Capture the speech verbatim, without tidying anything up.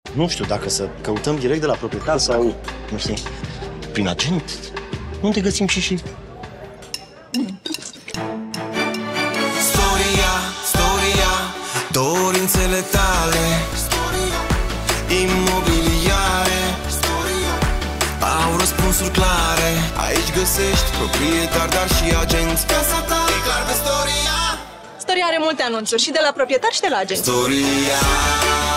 Nu știu dacă să căutăm direct de la proprietar sau, nu știu, prin agent. Unde găsim și și... Storia, storia, dorințele tale, imobiliare, au răspunsuri clare. Aici găsești proprietari, dar și agenți. Casa ta e clar de Storia. Storia are multe anunțuri, și de la proprietar și de la agenți. Storia.